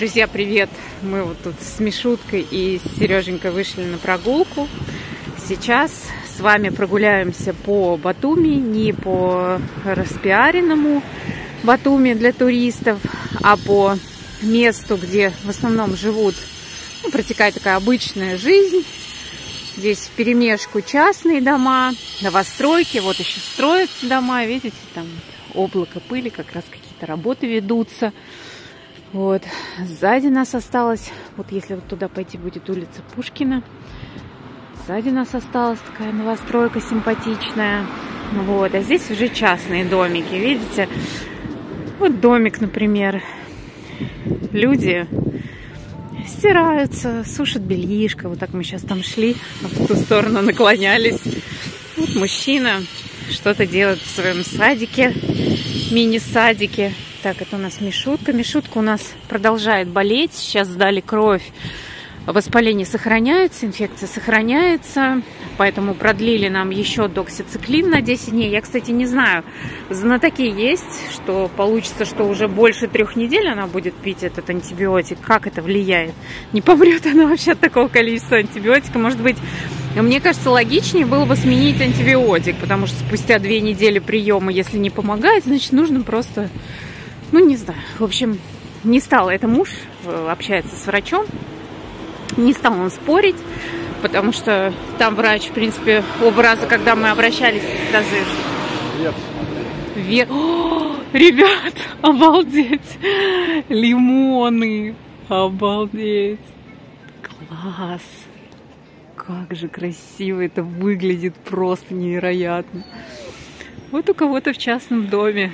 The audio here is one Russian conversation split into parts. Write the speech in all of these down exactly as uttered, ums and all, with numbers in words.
Друзья, привет! Мы вот тут с Мишуткой и с Сереженькой вышли на прогулку. Сейчас с вами прогуляемся по Батуми, не по распиаренному Батуми для туристов, а по месту, где в основном живут, ну, протекает такая обычная жизнь. Здесь вперемешку частные дома, новостройки, вот еще строятся дома, видите, там облако пыли, как раз какие-то работы ведутся. Вот, сзади нас осталось, вот если вот туда пойти, будет улица Пушкина. Сзади нас осталась такая новостройка симпатичная. Вот, а здесь уже частные домики, видите? Вот домик, например. Люди стираются, сушат бельишко. Вот так мы сейчас там шли, а в ту сторону наклонялись. Вот мужчина что-то делает в своем садике, мини-садике. Так, это у нас Мишутка. Мишутка у нас продолжает болеть. Сейчас сдали кровь. Воспаление сохраняется, инфекция сохраняется. Поэтому продлили нам еще доксициклин на десять дней. Я, кстати, не знаю, знатоки есть, что получится, что уже больше трех недель она будет пить этот антибиотик. Как это влияет? Не помрет она вообще от такого количества антибиотика? Может быть, мне кажется, логичнее было бы сменить антибиотик, потому что спустя две недели приема, если не помогает, значит, нужно просто... Ну, не знаю. В общем, не стал. Это муж общается с врачом. Не стал он спорить, потому что там врач, в принципе, оба раза, когда мы обращались, даже... Вверх смотри. Вверх. О, ребят, обалдеть! Лимоны! Обалдеть! Класс! Как же красиво это выглядит, просто невероятно. Вот у кого-то в частном доме.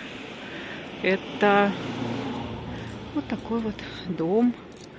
Это вот такой вот дом.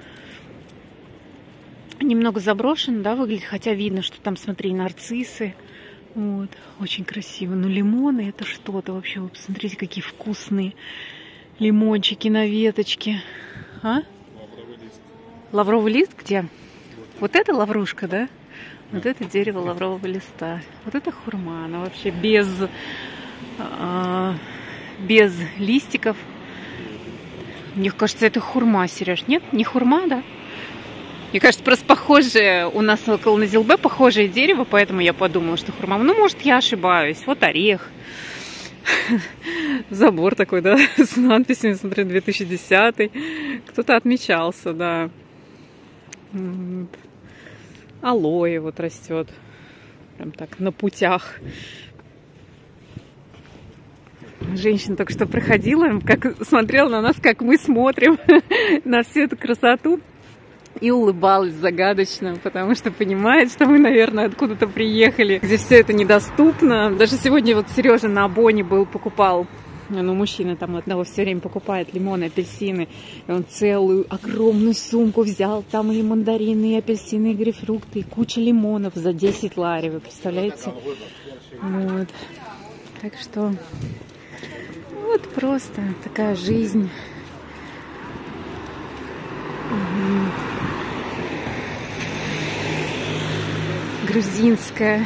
Немного заброшен, да, выглядит, хотя видно, что там, смотри, нарциссы. Вот, очень красиво. Но лимоны — это что-то вообще. Вы посмотрите, какие вкусные лимончики на веточке. А? Лавровый лист. Лавровый лист где? Вот это лаврушка, да? Вот это дерево лаврового листа. Вот это хурма. Она вообще без... А, без листиков. Мне кажется, это хурма, Сереж. Нет? Не хурма, да? Мне кажется, просто похожее, у нас около Назилбе похожее дерево, поэтому я подумала, что хурма. Ну, может, я ошибаюсь. Вот орех. Забор такой, да, с надписями, смотри, две тысячи десятый. Кто-то отмечался, да. Алоэ вот растет. Прям так, на путях. Женщина только что проходила, как смотрела на нас, как мы смотрим на всю эту красоту. И улыбалась загадочно, потому что понимает, что мы, наверное, откуда-то приехали, где все это недоступно. Даже сегодня вот Сережа на Абоне был, покупал, ну, мужчина там одного все время покупает лимоны, апельсины. И он целую огромную сумку взял, там и мандарины, и апельсины, и грейпфрукты, и куча лимонов за десять лари, вы представляете? Вот. Так что вот просто такая жизнь. Угу. Грузинская,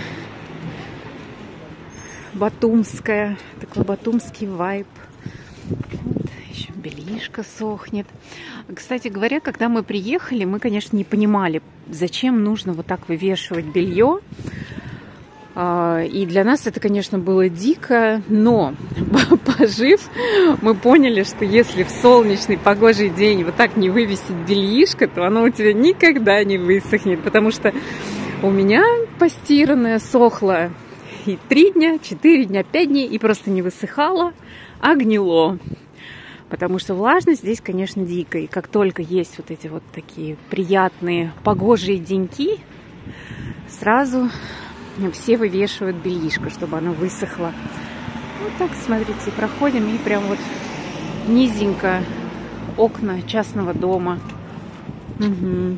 батумская, такой батумский вайб. Вот, еще бельишко сохнет. Кстати говоря, когда мы приехали, мы, конечно, не понимали, зачем нужно вот так вывешивать белье. И для нас это, конечно, было дико, но пожив, мы поняли, что если в солнечный погожий день вот так не вывесить бельишко, то оно у тебя никогда не высохнет, потому что у меня постиранное сохло и три дня, четыре дня, пять дней, и просто не высыхало, а гнило. Потому что влажность здесь, конечно, дикая. И как только есть вот эти вот такие приятные погожие деньки, сразу все вывешивают бельишко, чтобы оно высохло. Вот так, смотрите, проходим, и прям вот низенько окна частного дома. Угу.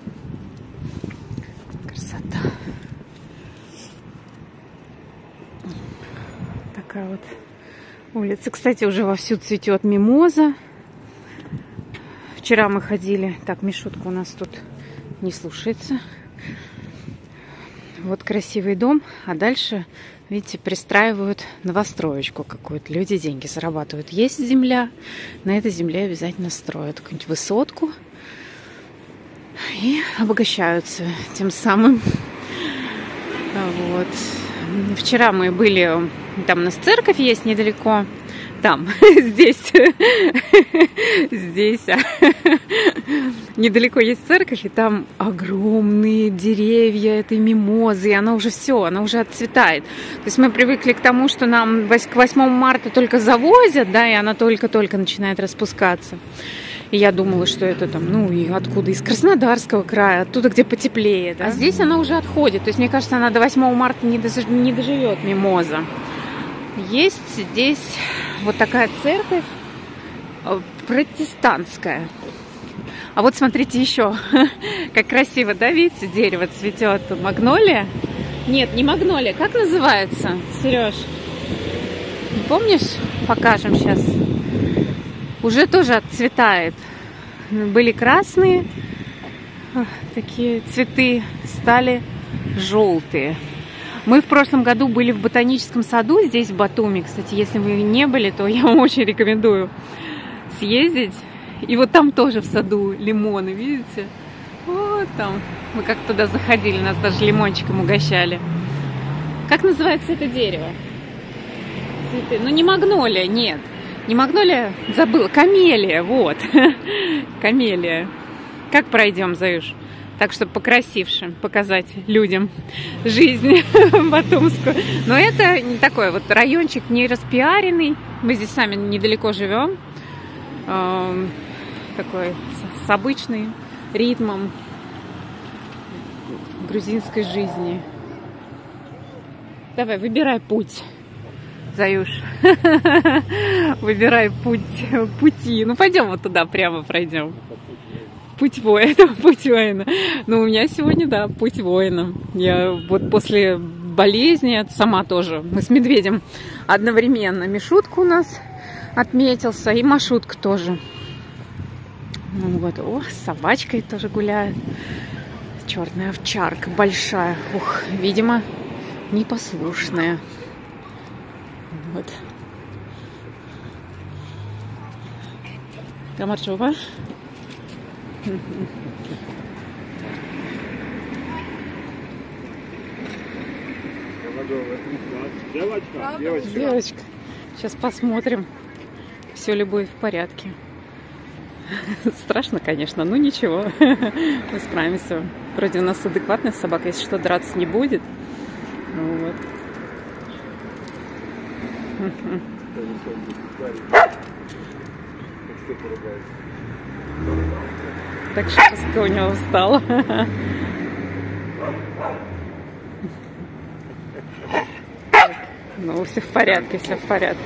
Красота. Такая вот улица. Кстати, уже вовсю цветет мимоза. Вчера мы ходили. Так, Мишутка у нас тут не слушается. Вот красивый дом, а дальше, видите, пристраивают новостроечку какую-то. Люди деньги зарабатывают. Есть земля, на этой земле обязательно строят какую-нибудь высотку и обогащаются тем самым. Вот. Вчера мы были, там у нас церковь есть недалеко. Там, здесь, здесь, недалеко есть церковь, и там огромные деревья этой мимозы, и она уже все, она уже отцветает. То есть мы привыкли к тому, что нам к восьмому марта только завозят, да, и она только-только начинает распускаться. И я думала, что это там, ну, и откуда? Из Краснодарского края, оттуда, где потеплее, да? А здесь она уже отходит, то есть мне кажется, она до восьмого марта не доживет, мимоза. Есть здесь вот такая церковь протестантская. А вот смотрите еще, как красиво, да, видите, дерево цветет. Магнолия? Нет, не магнолия. Как называется, Сереж? Не помнишь? Покажем сейчас. Уже тоже отцветает. Были красные такие цветы, стали желтые. Мы в прошлом году были в ботаническом саду здесь, в Батуми. Кстати, если вы не были, то я вам очень рекомендую съездить. И вот там тоже в саду лимоны, видите? Вот там. Мы как туда заходили, нас даже лимончиком угощали. Как называется это дерево? Цветы. Ну, не магнолия, нет. Не магнолия, забыла. Камелия, вот. Камелия. Как пройдем, Заюш? Так, чтобы покрасивше показать людям жизнь батумскую. Но это не такой вот райончик не распиаренный. Мы здесь сами недалеко живем. Эм, такой с обычным ритмом грузинской жизни. Давай, выбирай путь, Заюш. Выбирай путь, пути. Ну, пойдем вот туда, прямо пройдем. Путь воина, путь воина. Ну, у меня сегодня, да, путь воина. Я вот после болезни, сама тоже, мы с медведем одновременно. Мишутка у нас отметился, и Машутка тоже. Ну, вот, о, с собачкой тоже гуляет. Черная овчарка большая. Ух, видимо, непослушная. Вот. Камарчова. Девочка, девочка. Девочка. Сейчас посмотрим, все ли будет в порядке. Страшно, конечно, но ничего. Мы справимся. Вроде у нас адекватная собака, если что, драться не будет. Вот. Так шерстка у него встала. Так, ну, все в порядке, все в порядке.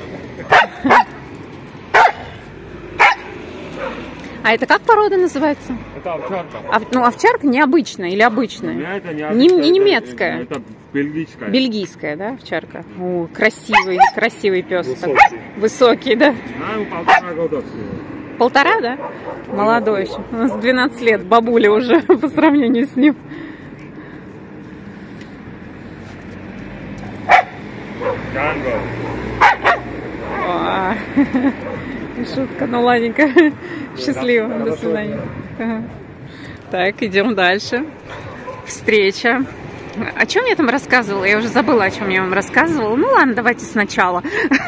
А это как порода называется? Это овчарка. Ов, ну, овчарка необычная или обычная? Нет, это не, не, не немецкая. Это, это бельгийская. Бельгийская, да, овчарка? О, красивый, красивый пес. Высокий. Так. Высокий, да. А, ему полтора года всего. Полтора, да? Молодой еще. У нас двенадцать лет, бабуля уже по сравнению с ним. Джанго. О, шутка, ну ладненько. Счастливо, до свидания. Ага. Так, идем дальше. Встреча. О чем я там рассказывала? Я уже забыла, о чем я вам рассказывала. Ну ладно, давайте сначала.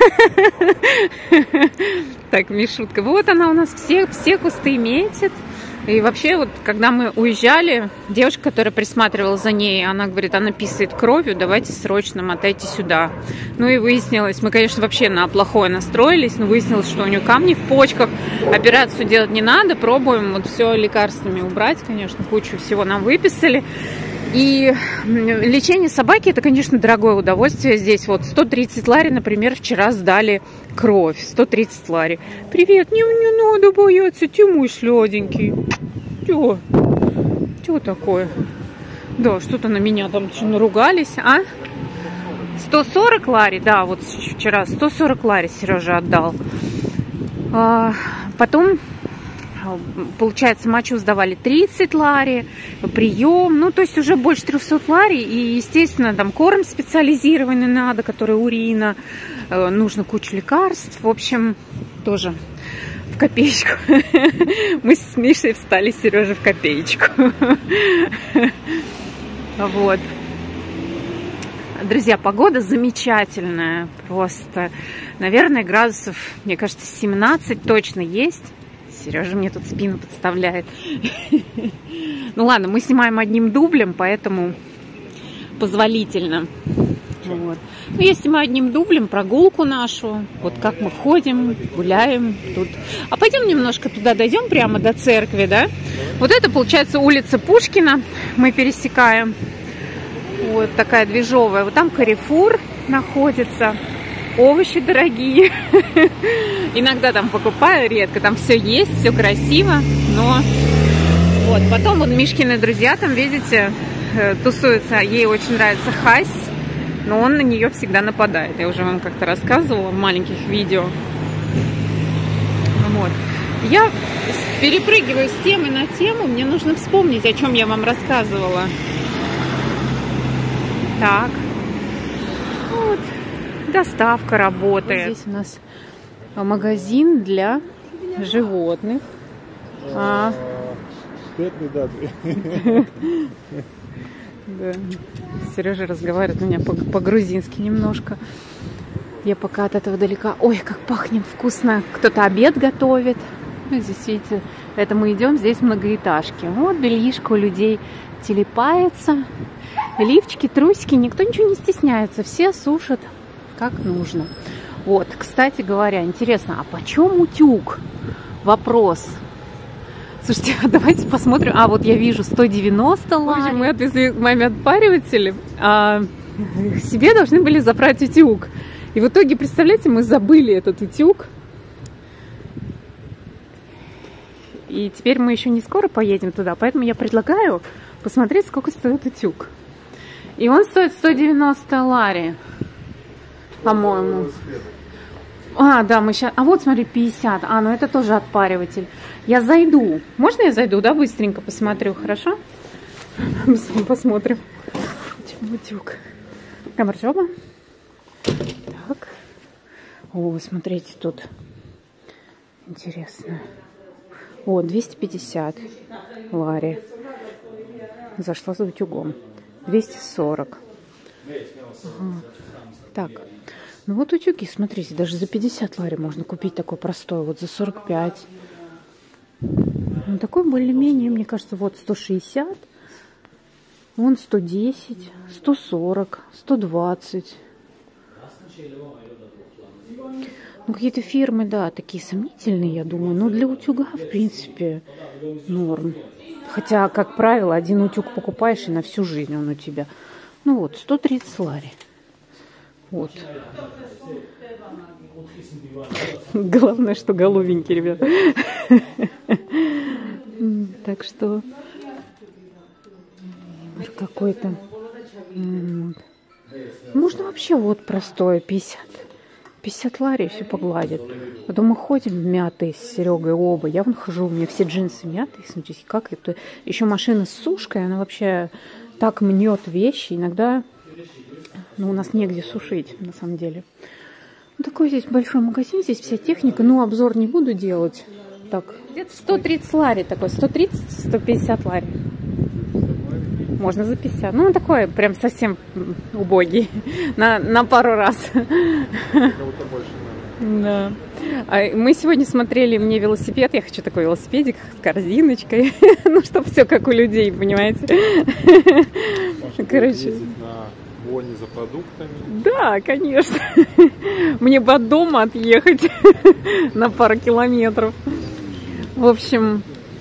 Так, Мишутка. Вот она у нас все, все кусты метит. И вообще, вот, когда мы уезжали, девушка, которая присматривала за ней, она говорит, она писает кровью, давайте срочно мотайте сюда. Ну и выяснилось, мы, конечно, вообще на плохое настроились, но выяснилось, что у нее камни в почках, операцию делать не надо, пробуем вот все лекарствами убрать, конечно, кучу всего нам выписали. И лечение собаки, это, конечно, дорогое удовольствие. Здесь вот сто тридцать лари, например, вчера сдали кровь. сто тридцать лари. Привет, не, не надо бояться, ты мой сладенький. Чего? Чего такое? Да, что-то на меня там наругались, а? сто сорок лари, да, вот вчера сто сорок лари Сережа отдал. А, потом получается, мочу сдавали тридцать лари, прием, ну, то есть уже больше трехсот лари, и, естественно, там корм специализированный надо, который урина, нужно кучу лекарств, в общем, тоже в копеечку. Мы с Мишей встали, Сережа, в копеечку. Вот. Друзья, погода замечательная, просто, наверное, градусов, мне кажется, семнадцать точно есть. Сережа мне тут спину подставляет. Ну ладно, мы снимаем одним дублем, поэтому позволительно. Вот. Ну, я снимаю одним дублем прогулку нашу, вот как мы ходим, гуляем тут. А пойдем немножко туда дойдем, прямо до церкви, да? Вот это, получается, улица Пушкина, мы пересекаем. Вот такая движовая. Вот там Карифур находится. Овощи дорогие. Иногда там покупаю, редко. Там все есть, все красиво. Но вот потом вот Мишкины друзья там, видите, тусуются. Ей очень нравится Хась, но он на нее всегда нападает. Я уже вам как-то рассказывала в маленьких видео. Вот. Я перепрыгиваю с темы на тему. Мне нужно вспомнить, о чем я вам рассказывала. Так, вот, доставка работает. Вот здесь у нас магазин для животных. А. Да. Сережа разговаривает у меня по-грузински немножко. Я пока от этого далека. Ой, как пахнет вкусно. Кто-то обед готовит. Здесь, видите, это мы идем, здесь многоэтажки. Вот бельишко у людей телепается. Лифчики, трусики, никто ничего не стесняется, все сушат как нужно. Вот, кстати говоря, интересно, а почем утюг? Вопрос. Слушайте, а давайте посмотрим. А, вот я вижу сто девяносто лари. Мы отвезли маме отпариватели, а себе должны были забрать утюг. И в итоге, представляете, мы забыли этот утюг. И теперь мы еще не скоро поедем туда, поэтому я предлагаю посмотреть, сколько стоит утюг. И он стоит сто девяносто лари, по-моему. А, да, мы сейчас... А вот, смотри, пятьдесят. А, ну это тоже отпариватель. Я зайду. Можно я зайду, да, быстренько посмотрю, хорошо? Посмотрим. Утюг. Камаржоба. Так. О, смотрите, тут интересно. О, двести пятьдесят лари. Зашла за утюгом. двести сорок. Ага. Так. Ну вот утюги, смотрите, даже за пятьдесят лари можно купить такой простой. Вот за сорок пять. Ну, такой более-менее, мне кажется, вот сто шестьдесят. Вон сто десять, сто сорок, сто двадцать. Ну, какие-то фирмы, да, такие сомнительные, я думаю. Но для утюга, в принципе, норм. Хотя, как правило, один утюг покупаешь, и на всю жизнь он у тебя. Ну вот, сто тридцать лари. Вот. Главное, что головенький, ребят. Так что... Какой-то... Можно вообще вот простое, пятьдесят. пятьдесят лари, все погладит. Потом мы ходим мятые с Серегой оба. Я вон хожу, у меня все джинсы мятые. Смотрите, как это. Еще машина с сушкой, она вообще так мнет вещи. Иногда, ну, у нас негде сушить, на самом деле. Ну, такой здесь большой магазин, здесь вся техника. Ну, обзор не буду делать. Так, где-то сто тридцать лари такой, сто тридцать — сто пятьдесят лари. Можно за пятьдесят. Ну, он такой прям совсем убогий. На, на пару раз. Да. А мы сегодня смотрели мне велосипед. Я хочу такой велосипедик с корзиночкой. Ну, чтобы все как у людей, понимаете? Короче. На Воне за продуктами. Да, конечно. Мне бы от дома отъехать на пару километров. В общем,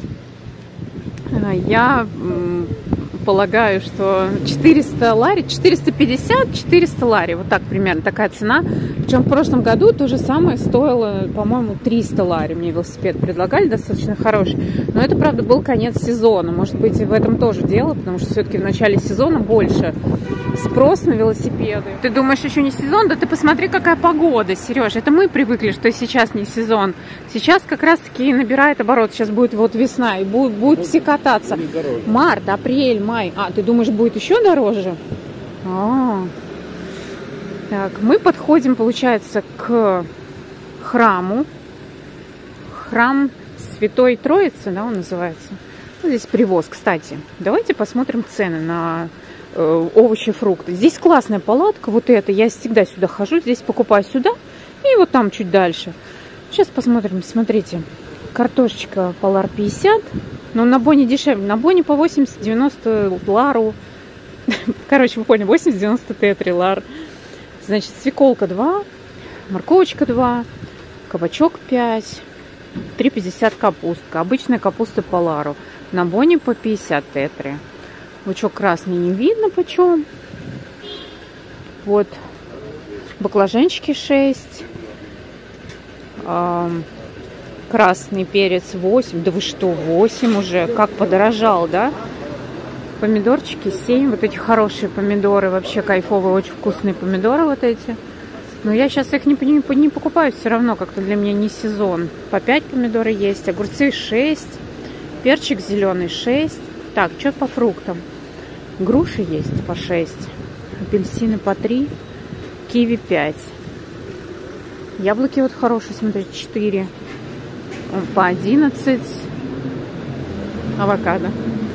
я... полагаю, что четыреста лари, четыреста пятьдесят — четыреста лари, вот так примерно такая цена Причем в прошлом году то же самое стоило, по-моему, триста лари. Мне велосипед предлагали, достаточно хороший. Но это, правда, был конец сезона. Может быть, и в этом тоже дело, потому что все-таки в начале сезона больше спрос на велосипеды. Ты думаешь, еще не сезон? Да ты посмотри, какая погода, Сереж. Это мы привыкли, что сейчас не сезон. Сейчас как раз-таки набирает оборот. Сейчас будет вот весна, и будут, будут все кататься. Март, апрель, май. А, ты думаешь, будет еще дороже? А-а-а. Так, мы подходим, получается, к храму. Храм Святой Троицы, да, он называется. Ну, здесь привоз, кстати. Давайте посмотрим цены на э, овощи, фрукты. Здесь классная палатка, вот эта. Я всегда сюда хожу, здесь покупаю сюда и вот там чуть дальше. Сейчас посмотрим, смотрите. Картошечка полар пятьдесят, но на Боне дешевле. На Боне по восемьдесят-девяносто лару. Короче, вы поняли, восемьдесят-девяносто тетри лар. Значит, свеколка два, морковочка два, кабачок пять, три пятьдесят капустка. Обычная капуста по лару. На Боне по пятьдесят тетри. Лучок красный не видно почем. Вот. Баклажанчики шесть. Красный перец восемь. Да вы что, восемь уже? Как подорожал, да? Помидорчики семь. Вот эти хорошие помидоры. Вообще кайфовые, очень вкусные помидоры вот эти. Но я сейчас их не, не, не покупаю. Все равно как-то для меня не сезон. По пять помидоры есть. Огурцы шесть. Перчик зеленый шесть. Так, что по фруктам? Груши есть по шесть. Апельсины по три. Киви пять. Яблоки вот хорошие, смотрите, четыре. По одиннадцать. Авокадо.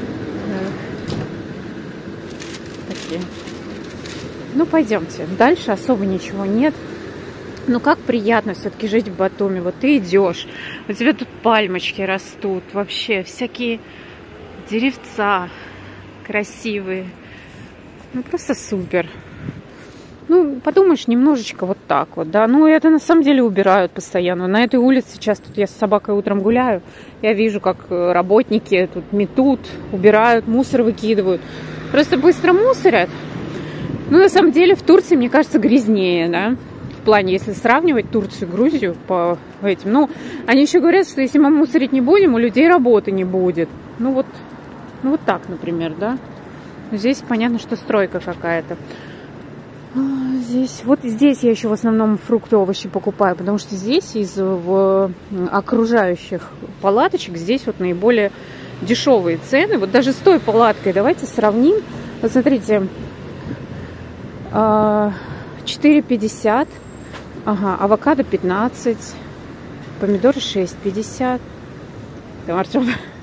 Такие. Ну, пойдемте. Дальше особо ничего нет. Ну, как приятно все-таки жить в Батуми. Вот ты идешь, у тебя тут пальмочки растут. Вообще всякие деревца красивые. Ну, просто супер. Ну, подумаешь, немножечко вот так вот, да. Ну, это на самом деле убирают постоянно. На этой улице сейчас тут я с собакой утром гуляю. Я вижу, как работники тут метут, убирают, мусор выкидывают. Просто быстро мусорят. Ну, на самом деле, в Турции, мне кажется, грязнее, да. В плане, если сравнивать Турцию и Грузию по этим. Ну, они еще говорят, что если мы мусорить не будем, у людей работы не будет. Ну, вот, ну, вот так, например, да. Здесь понятно, что стройка какая-то. Здесь, вот здесь я еще в основном фрукты, овощи покупаю, потому что здесь из в окружающих палаточек здесь вот наиболее дешевые цены. Вот даже с той палаткой давайте сравним. Вот смотрите, четыре пятьдесят, ага, авокадо пятнадцать, помидоры шесть пятьдесят, там, Артем,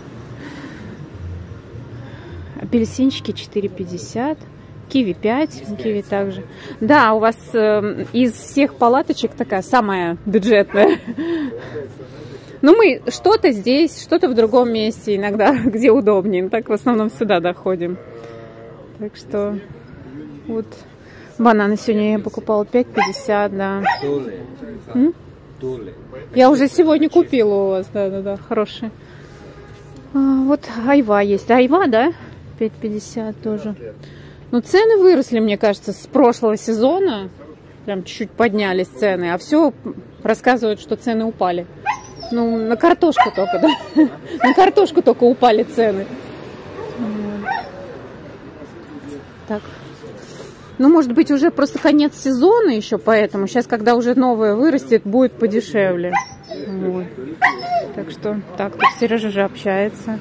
апельсинчики четыре пятьдесят. Киви пять, киви также. Да, у вас э, из всех палаточек такая самая бюджетная. Ну, мы что-то здесь, что-то в другом месте иногда, где удобнее. Так в основном сюда доходим. Так что вот бананы сегодня я покупала пять пятьдесят, да. М? Я уже сегодня купила у вас, да-да-да, хорошие. А, вот айва есть. Айва, да? пять пятьдесят тоже. Ну, цены выросли, мне кажется, с прошлого сезона. Прям чуть-чуть поднялись цены. А все рассказывают, что цены упали. Ну, на картошку только, да? На картошку только упали цены. Так. Ну, может быть, уже просто конец сезона еще, поэтому. Сейчас, когда уже новое вырастет, будет подешевле. Вот. Так что, так, тут Сережа же общается.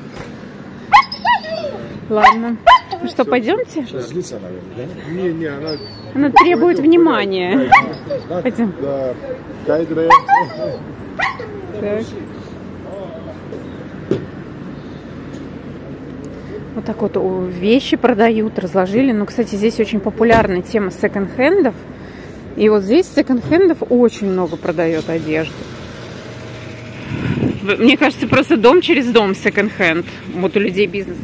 Ладно. Ну что, пойдемте? Злится, наверное, да? Не, не, она... Она требует внимания. Пойдем. Да, кайдре. Так. Вот так вот вещи продают, разложили. Ну, кстати, здесь очень популярная тема секонд-хендов. И вот здесь секонд-хендов очень много продает одежды. Мне кажется, просто дом через дом секонд-хенд. Вот у людей бизнес.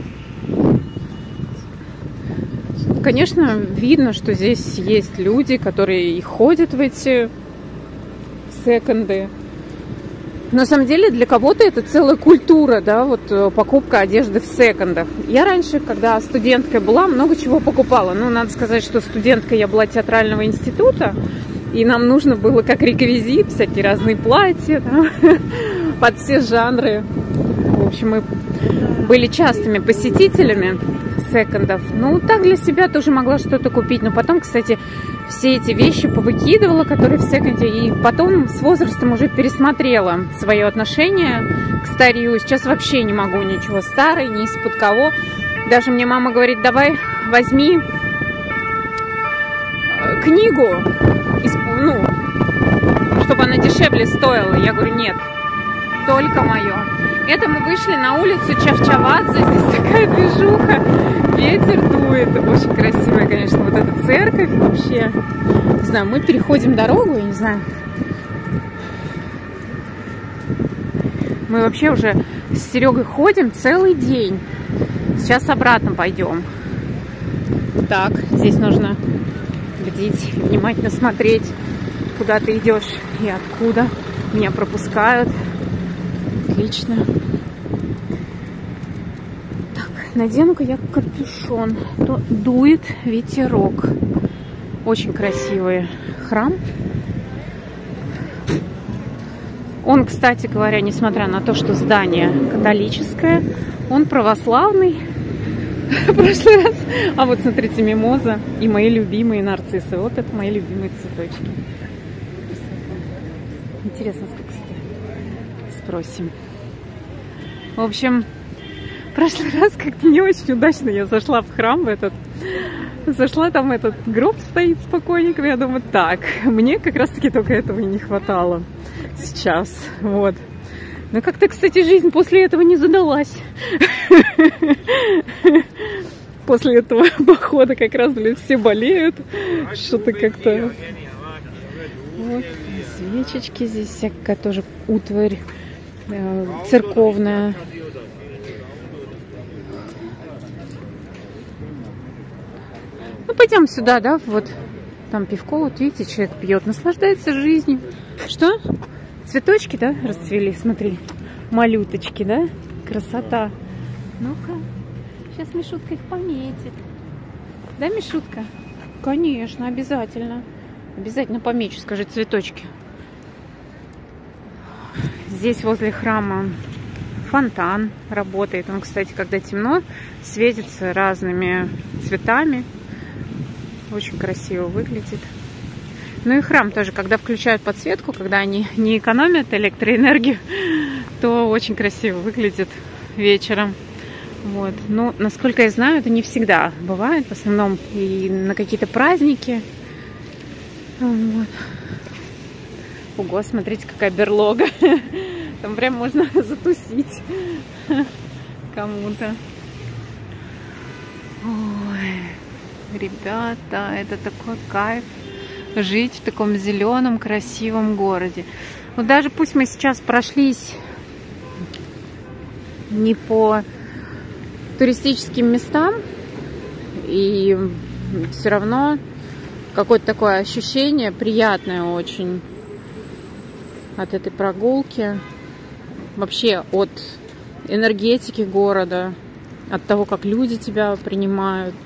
Конечно, видно, что здесь есть люди, которые и ходят в эти секонды. На самом деле, для кого-то это целая культура, да, вот покупка одежды в секондах. Я раньше, когда студенткой была, много чего покупала. Ну, надо сказать, что студенткой я была театрального института, И нам нужно было как реквизит всякие разные платья, да, под все жанры. В общем, мы были частыми посетителями секондов. Ну, так для себя тоже могла что-то купить. Но потом, кстати, все эти вещи повыкидывала, которые в секонде. И потом с возрастом уже пересмотрела свое отношение к старью. Сейчас вообще не могу ничего старой, ни из-под кого. Даже мне мама говорит, давай возьми книгу, ну, чтобы она дешевле стоила. Я говорю, нет, только мое. Это мы вышли на улицу Чавчавадзе. Здесь такая движуха. Ветер дует. Очень красивая, конечно, вот эта церковь вообще. Не знаю, мы переходим дорогу, я не знаю. Мы вообще уже с Серегой ходим целый день. Сейчас обратно пойдем. Так, здесь нужно бдить, внимательно смотреть, куда ты идешь и откуда. Меня пропускают. Отлично. Так, надену-ка я капюшон. То дует ветерок. Очень красивый храм. Он, кстати говоря, несмотря на то, что здание католическое, он православный. В прошлый раз. А вот смотрите, мимоза и мои любимые нарциссы. Вот это мои любимые цветочки. Интересно, сколько стоит? Спросим. В общем, в прошлый раз как-то не очень удачно я зашла в храм этот. Зашла, там этот гроб стоит с покойником. Я думаю, так, мне как раз-таки только этого и не хватало сейчас. Вот. Но как-то, кстати, жизнь после этого не задалась. После этого похода как раз, блин, все болеют. Что-то как-то... Вот, свечечки здесь всякая тоже утварь э, церковная. Ну, пойдем сюда, да, вот там пивко, вот видите, человек пьет, наслаждается жизнью. Что? Цветочки, да, расцвели, смотри, малюточки, да, красота. Ну-ка, сейчас Мишутка их пометит. Да, Мишутка? Конечно, обязательно. Обязательно помечу, скажи, цветочки. Здесь возле храма фонтан работает. Он, кстати, когда темно, светится разными цветами. Очень красиво выглядит. Ну и храм тоже, когда включают подсветку, когда они не экономят электроэнергию, то очень красиво выглядит вечером. Вот. Но, насколько я знаю, это не всегда бывает. В основном и на какие-то праздники. Вот. Ого, смотрите, какая берлога. Там прям можно затусить кому-то. Ой, ребята, это такой кайф жить в таком зеленом, красивом городе. Вот даже пусть мы сейчас прошлись не по туристическим местам, и все равно какое-то такое ощущение приятное очень от этой прогулки. Вообще от энергетики города, от того, как люди тебя принимают.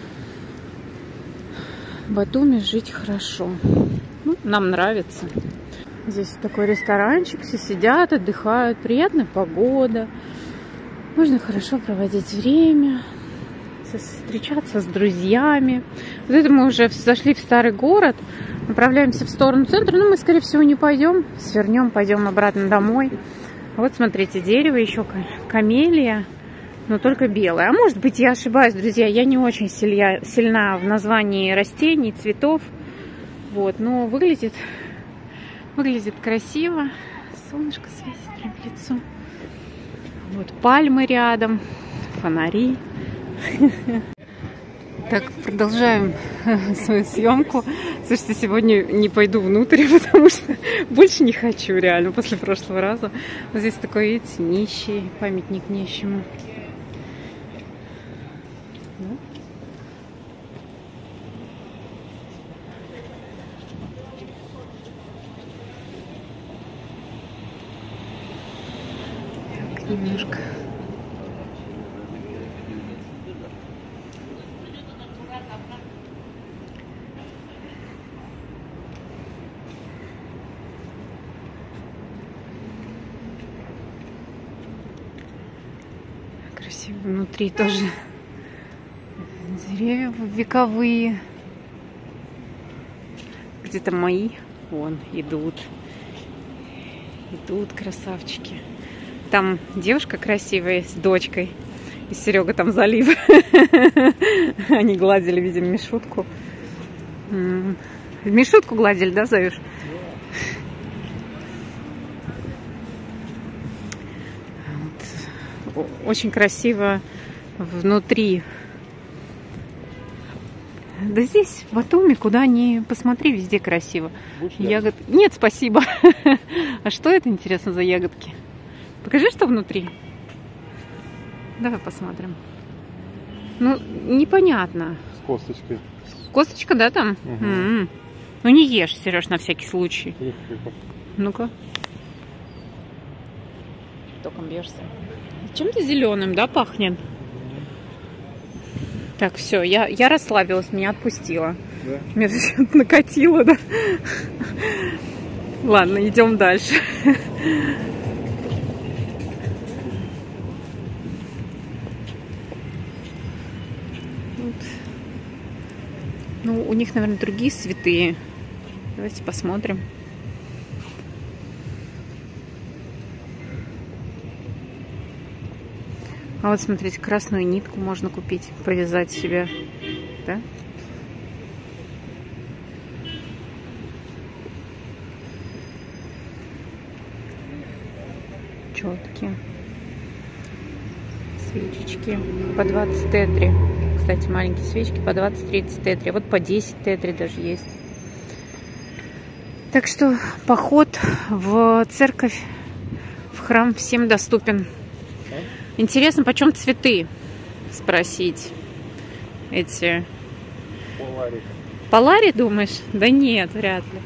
В Батуми жить хорошо. Ну, нам нравится. Здесь такой ресторанчик, все сидят, отдыхают, приятная погода. Можно хорошо проводить время, встречаться с друзьями. Вот это мы уже зашли в старый город, направляемся в сторону центра, но мы, скорее всего, не пойдем, свернем, пойдем обратно домой. Вот, смотрите, дерево, еще камелия, но только белое. А может быть, я ошибаюсь, друзья, я не очень силья, сильна в названии растений, цветов. Вот, но выглядит, выглядит красиво. Солнышко светит прям в лицо. Вот пальмы рядом, фонари. Так, продолжаем свою съемку. Слушайте, сегодня не пойду внутрь, потому что больше не хочу, реально, после прошлого раза. Вот здесь такой, видите, нищий, памятник нищему. Так, немножко. Здесь внутри тоже деревья вековые. Где-то мои. Вон, идут. Идут красавчики. Там девушка красивая с дочкой. И Серега там залив. Они гладили, видимо, Мишутку. Мишутку гладили, да, Заюш? Вот. Очень красиво внутри. Да здесь, в Батуми, куда ни посмотри, везде красиво. Ягод... Нет, спасибо. А что это, интересно, за ягодки? Покажи, что внутри. Давай посмотрим. Ну, непонятно. С косточкой. Косточка, да, там? Угу. М-м. Ну, не ешь, Сереж, на всякий случай. Ну-ка. Током бьешься. Чем-то зеленым, да, пахнет? Так, все, я, я расслабилась, меня отпустила. Да? Меня что-то накатило, да? Ладно, идем дальше. Вот. Ну, у них, наверное, другие цветы. Давайте посмотрим. А вот смотрите, красную нитку можно купить, повязать себе, да? Четкие свечечки по двадцать тетри. Кстати, маленькие свечки по двадцать-тридцать тетри. Вот по десять тетри даже есть. Так что поход в церковь, в храм всем доступен. Интересно, почем цветы? Спросить. Эти... Полари. Полари, думаешь? Да нет, вряд ли.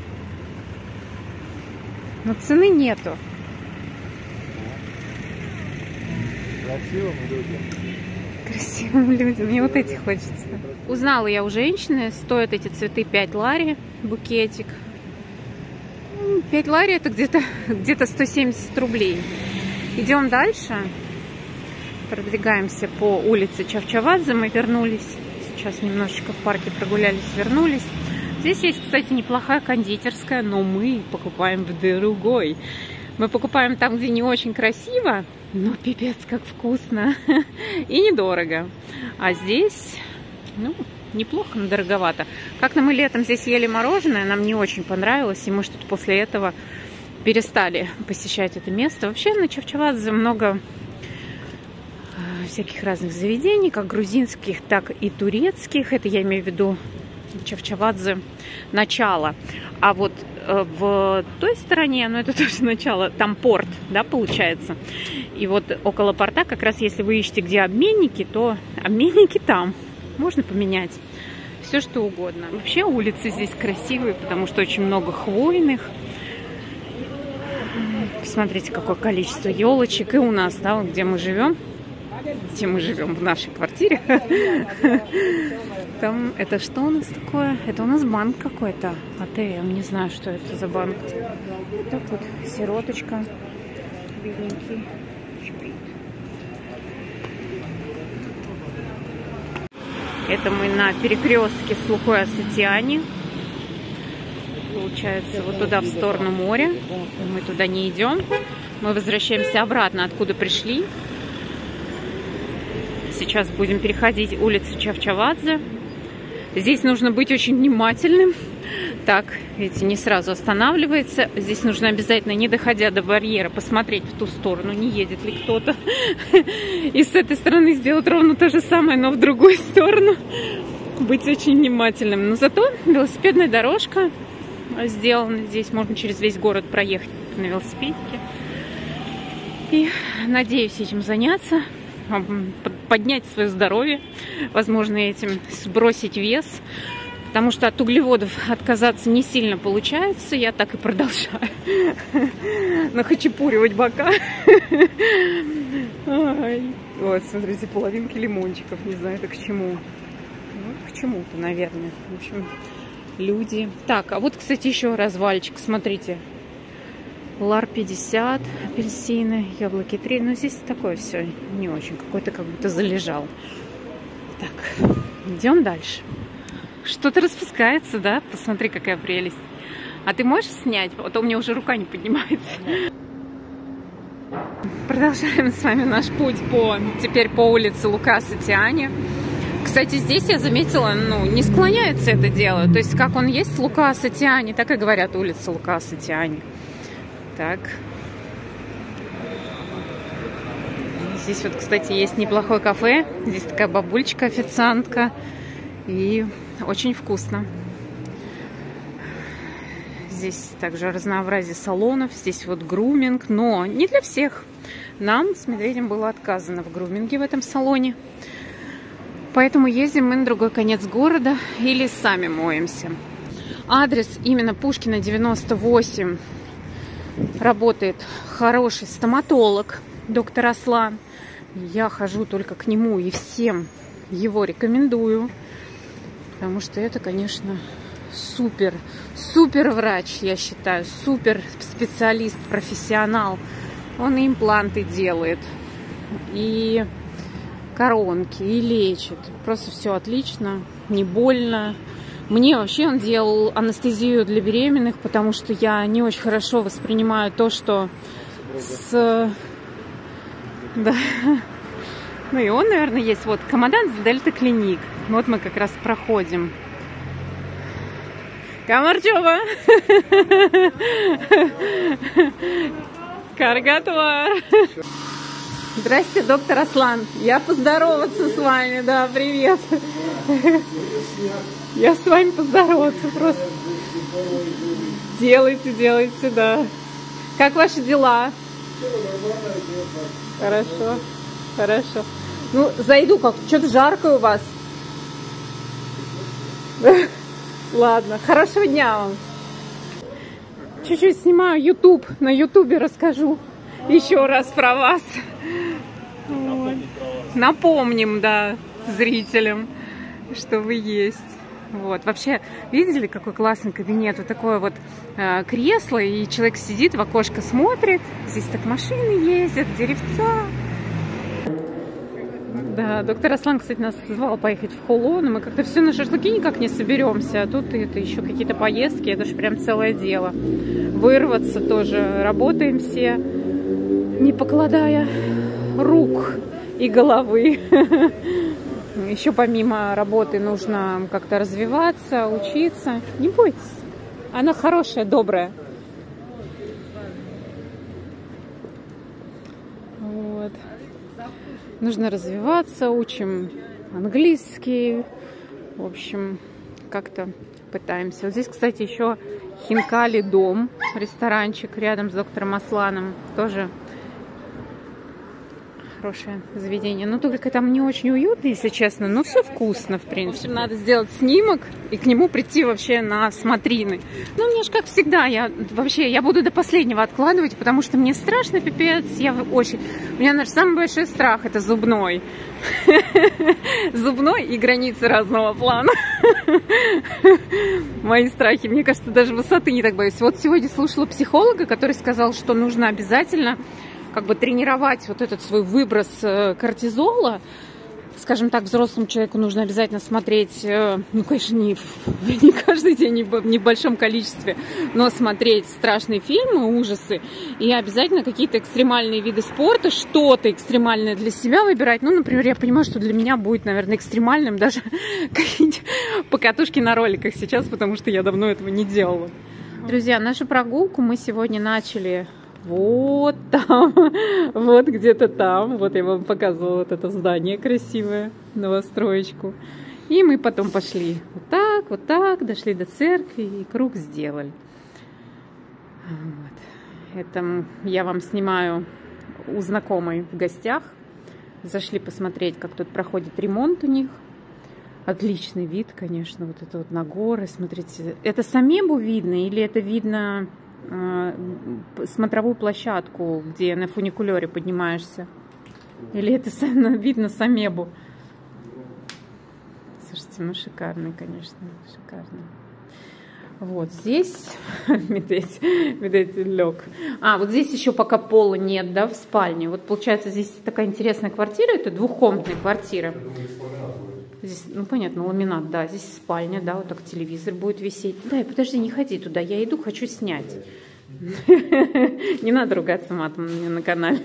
Но цены нету. Красивым людям. Красивым людям. Мне вот эти хочется. Узнала я у женщины, стоят эти цветы пять лари, букетик. пять лари это где-то где-то сто семьдесят рублей. Идем дальше. Продвигаемся по улице Чавчавадзе. Мы вернулись. Сейчас немножечко в парке прогулялись, вернулись. Здесь есть, кстати, неплохая кондитерская, но мы покупаем в другой. Мы покупаем там, где не очень красиво, но пипец как вкусно и недорого. А здесь, ну, неплохо, но дороговато. Как-то мы летом здесь ели мороженое, нам не очень понравилось, и мы что-то после этого перестали посещать это место. Вообще на Чавчавадзе много всяких разных заведений, как грузинских, так и турецких. Это я имею в виду Чавчавадзе начало. А вот э, в той стороне, ну это тоже начало, там порт, да, получается. И вот около порта, как раз если вы ищете, где обменники, то обменники там. Можно поменять все, что угодно. Вообще улицы здесь красивые, потому что очень много хвойных. Посмотрите, какое количество елочек. И у нас, да, вот где мы живем. Где мы живем, в нашей квартире. Там, это что у нас такое? Это у нас банк какой-то. АТМ, не знаю, что это за банк. Вот так вот, сироточка. Бедненький. Это мы на перекрестке с Лукой Асатиани. Получается, вот туда, в сторону моря. Мы туда не идем. Мы возвращаемся обратно, откуда пришли. Сейчас будем переходить улицу Чавчавадзе. Здесь нужно быть очень внимательным. Так, видите, не сразу останавливается. Здесь нужно обязательно, не доходя до барьера, посмотреть в ту сторону, не едет ли кто-то. И с этой стороны сделать ровно то же самое, но в другую сторону. Быть очень внимательным. Но зато велосипедная дорожка сделана. Здесь можно через весь город проехать на велосипедике. И надеюсь этим заняться. Поднять свое здоровье, возможно, этим сбросить вес, потому что от углеводов отказаться не сильно получается, я так и продолжаю нахачапуривать бока. Вот, смотрите, половинки лимончиков, не знаю, это к чему. Ну, к чему-то, наверное. В общем, люди. Так, а вот, кстати, еще развальчик, смотрите. Лар пятьдесят, апельсины, яблоки три. Но здесь такое все не очень. Какой-то как будто залежал. Так, идем дальше. Что-то распускается, да? Посмотри, какая прелесть. А ты можешь снять? А то у меня уже рука не поднимается. Продолжаем с вами наш путь по, теперь по улице Лукаса Тиани. Кстати, здесь я заметила, ну, не склоняется это дело. То есть, как он есть, Лукаса Тиани, так и говорят, улица Лукаса Тиани. Так. Здесь вот, кстати, есть неплохое кафе. Здесь такая бабульчика-официантка. И очень вкусно. Здесь также разнообразие салонов. Здесь вот груминг, но не для всех. Нам с Медведем было отказано в груминге в этом салоне. Поэтому ездим мы на другой конец города или сами моемся. Адрес именно Пушкина, девяносто восемь. Работает хороший стоматолог, доктор Аслан. Я хожу только к нему и всем его рекомендую. Потому что это, конечно, супер, супер врач, я считаю. Супер специалист, профессионал. Он и импланты делает, и коронки, и лечит. Просто все отлично, не больно. Мне вообще он делал анестезию для беременных, потому что я не очень хорошо воспринимаю то, что с... Да. Ну и он, наверное, есть. Вот, командант Дельта Клиник. Вот мы как раз проходим. Камарчова! Каргатуар! Здрасте, доктор Аслан. Я поздороваться с вами, да, привет. Я с вами поздороваться просто. Делайте, делайте, да. Как ваши дела? Хорошо, хорошо. Ну, зайду, как что-то жарко у вас. Ладно, хорошего дня вам. Чуть-чуть снимаю YouTube, на Ютубе расскажу еще раз про вас. Вот. Напомним, да, зрителям, что вы есть. Вот. Вообще, видели, какой классный кабинет? Вот такое вот э, кресло, и человек сидит, в окошко смотрит. Здесь так машины ездят, деревца. Да, доктор Аслан, кстати, нас звал поехать в Хулу, но мы как-то все на шашлыки никак не соберемся. А тут это еще какие-то поездки, это же прям целое дело. Вырваться тоже. Работаем все, не покладая рук и головы. Еще помимо работы нужно как-то развиваться, учиться. Не бойтесь. Она хорошая, добрая. Вот. Нужно развиваться, учим английский. В общем, как-то пытаемся. Вот здесь, кстати, еще Хинкали дом, ресторанчик рядом с доктором Асланом. Тоже хорошее заведение. Но только там не очень уютно, если честно. Но все вкусно, в принципе. В общем, надо сделать снимок и к нему прийти вообще на смотрины. Ну, мне же как всегда, я вообще, я буду до последнего откладывать, потому что мне страшно, пипец. Я очень... У меня, наш самый большой страх — это зубной. Зубной и границы разного плана. Мои страхи. Мне кажется, даже высоты не так боюсь. Вот сегодня слушала психолога, который сказал, что нужно обязательно как бы тренировать вот этот свой выброс кортизола. Скажем так, взрослому человеку нужно обязательно смотреть, ну, конечно, не, не каждый день, не в небольшом количестве, но смотреть страшные фильмы, ужасы, и обязательно какие-то экстремальные виды спорта, что-то экстремальное для себя выбирать. Ну, например, я понимаю, что для меня будет, наверное, экстремальным даже какие-нибудь покатушки на роликах сейчас, потому что я давно этого не делала. Друзья, нашу прогулку мы сегодня начали... Вот там, вот где-то там. Вот я вам показывала вот это здание красивое, новостроечку. И мы потом пошли вот так, вот так, дошли до церкви и круг сделали. Вот. Это я вам снимаю у знакомой в гостях. Зашли посмотреть, как тут проходит ремонт у них. Отличный вид, конечно, вот это вот на горы. Смотрите, это с Амебу видно или это видно... смотровую площадку, где на фуникулере поднимаешься? Или это видно с Амебу? Слушайте, ну шикарный, конечно, шикарный. Вот здесь медведь, медведь лег. А, вот здесь еще пока пола нет, да, в спальне. Вот получается здесь такая интересная квартира, это двухкомнатная квартира. Здесь, ну понятно, ламинат, да, здесь спальня, да, вот так телевизор будет висеть. Да, подожди, не ходи туда, я иду, хочу снять. Не надо ругаться матом мне на канале.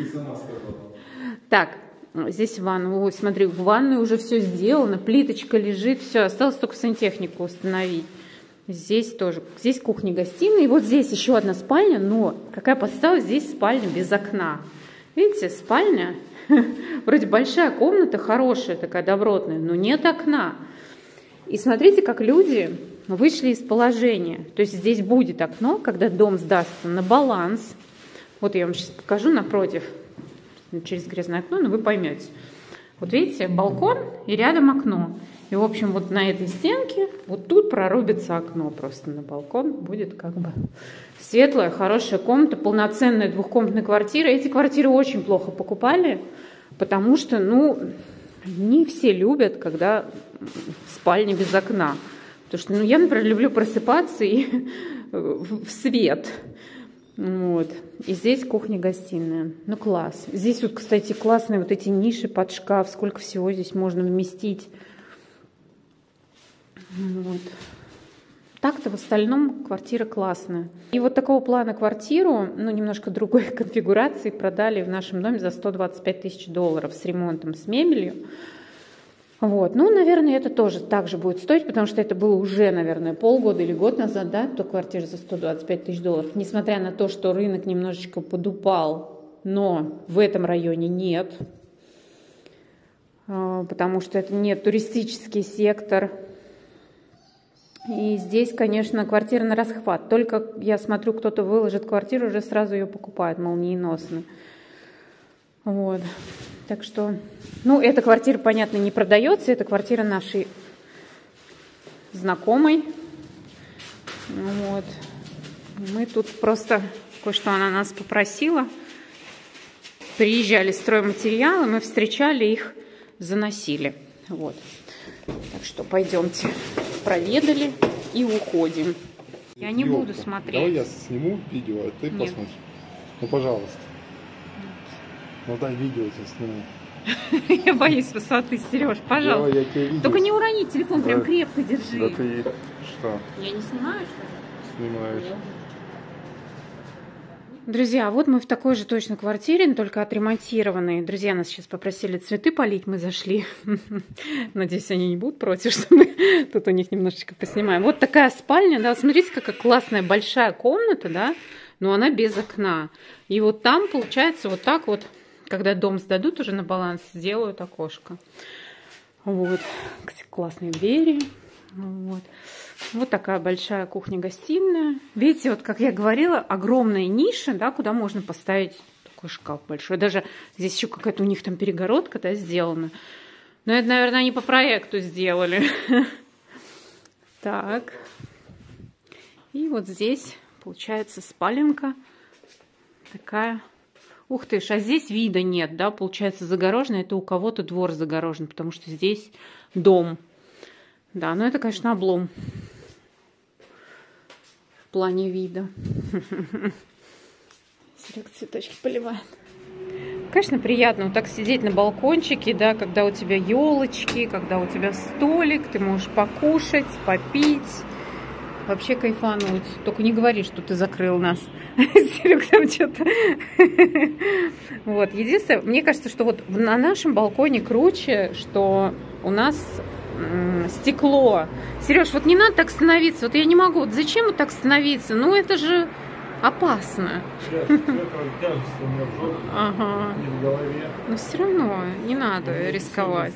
Так, здесь ванна. Ой, смотри, в ванной уже все сделано, плиточка лежит, все, осталось только сантехнику установить. Здесь тоже, здесь кухня-гостиная, и вот здесь еще одна спальня, но какая подстава, здесь спальня без окна. Видите, спальня, вроде большая комната, хорошая такая, добротная, но нет окна. И смотрите, как люди вышли из положения. То есть здесь будет окно, когда дом сдастся на баланс. Вот я вам сейчас покажу напротив, через грязное окно, но вы поймете. Вот видите, балкон и рядом окно. И, в общем, вот на этой стенке, вот тут прорубится окно просто на балкон. Будет как бы светлая, хорошая комната, полноценная двухкомнатная квартира. Эти квартиры очень плохо покупали, потому что, ну, не все любят, когда спальня без окна. Потому что, ну, я, например, люблю просыпаться и в свет. Вот. И здесь кухня-гостиная. Ну, класс. Здесь вот, кстати, классные вот эти ниши под шкаф. Сколько всего здесь можно вместить. Вот. Так-то в остальном квартира классная. И вот такого плана квартиру, ну, немножко другой конфигурации, продали в нашем доме за сто двадцать пять тысяч долларов с ремонтом, с мебелью. Вот. Ну, наверное, это тоже так же будет стоить, потому что это было уже, наверное, полгода или год назад, да, то квартира за сто двадцать пять тысяч долларов. Несмотря на то, что рынок немножечко подупал, но в этом районе нет, потому что это не туристический сектор. И здесь, конечно, квартира на расхват. Только я смотрю, кто-то выложит квартиру, уже сразу ее покупает молниеносно. Вот. Так что, ну, эта квартира, понятно, не продается. Это квартира нашей знакомой. Вот. Мы тут просто кое-что она нас попросила. Приезжали стройматериалы, мы встречали их, заносили. Вот. Так что пойдемте. Проведали и уходим. Я не буду смотреть. Давай я сниму видео, а ты Нет. посмотришь. Ну, пожалуйста. Ну, дай видео тебе сниму. Я боюсь высоты, Сереж, пожалуйста. Давай, я тебе видео. Только не урони телефон, прям Да. крепко держи. Да ты что? Я не снимаю, что ли? Снимаешь. Друзья, вот мы в такой же точно квартире, но только отремонтированной. Друзья нас сейчас попросили цветы полить, мы зашли. Надеюсь, они не будут против, что мы тут у них немножечко поснимаем. Вот такая спальня, да, смотрите, какая классная большая комната, да, но она без окна. И вот там, получается, вот так вот, когда дом сдадут уже на баланс, сделают окошко. Вот, кстати, классные двери. Вот. Вот такая большая кухня-гостиная. Видите, вот как я говорила, огромная ниша, да, куда можно поставить такой шкаф большой. Даже здесь еще какая-то у них там перегородка, да, сделана. Но это, наверное, они по проекту сделали. Так. И вот здесь получается спаленка такая. Ух ты ж, а здесь вида нет, да, получается загорожено. Это у кого-то двор загорожен, потому что здесь дом. Да, но это, конечно, облом в плане вида. Серега цветочки поливает. Конечно, приятно вот так сидеть на балкончике, да, когда у тебя елочки, когда у тебя столик, ты можешь покушать, попить, вообще кайфануть. Только не говори, что ты закрыл нас. Серега там что-то... Вот, единственное, мне кажется, что вот на нашем балконе круче, что у нас стекло. Сереж, вот не надо так становиться. Вот я не могу. Вот зачем вот так становиться? Ну, это же опасно. Ага. Но все равно не надо рисковать.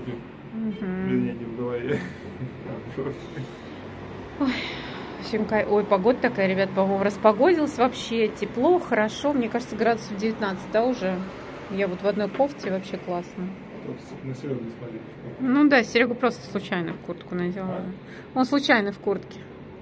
Ой, ой, погода такая, ребят, по-моему, распогодилась вообще. Тепло, хорошо. Мне кажется, градусов девятнадцать, да, уже. Я вот в одной кофте, вообще классно. На Серегу не смотри. Ну да, Серега просто случайно в куртку надела. А? Он случайно в куртке.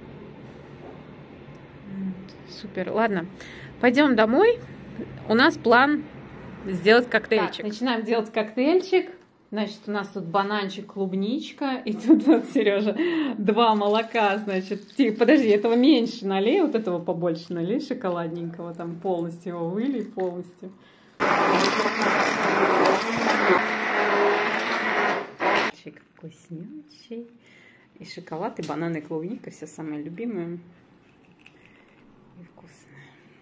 Супер. Ладно, пойдем домой. У нас план сделать коктейльчик. Так, начинаем делать коктейльчик. Значит, у нас тут бананчик, клубничка, и тут вот, Сережа, два молока, значит. Тихо, подожди, этого меньше налей, вот этого побольше налей, шоколадненького, там полностью его вылей, полностью. Вкуснючий. И шоколад, и бананы, и клубника, все самые любимые и вкусные.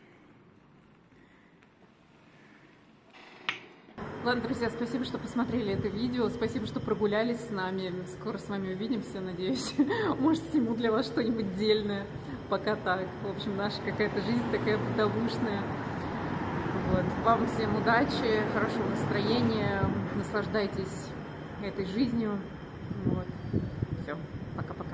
Ладно, друзья, спасибо, что посмотрели это видео, спасибо, что прогулялись с нами. Скоро с вами увидимся, надеюсь. Может, сниму для вас что-нибудь дельное. Пока так. В общем, наша какая-то жизнь такая бытовушная. Вот. Вам всем удачи, хорошего настроения, наслаждайтесь этой жизнью. Вот. Все, пока-пока.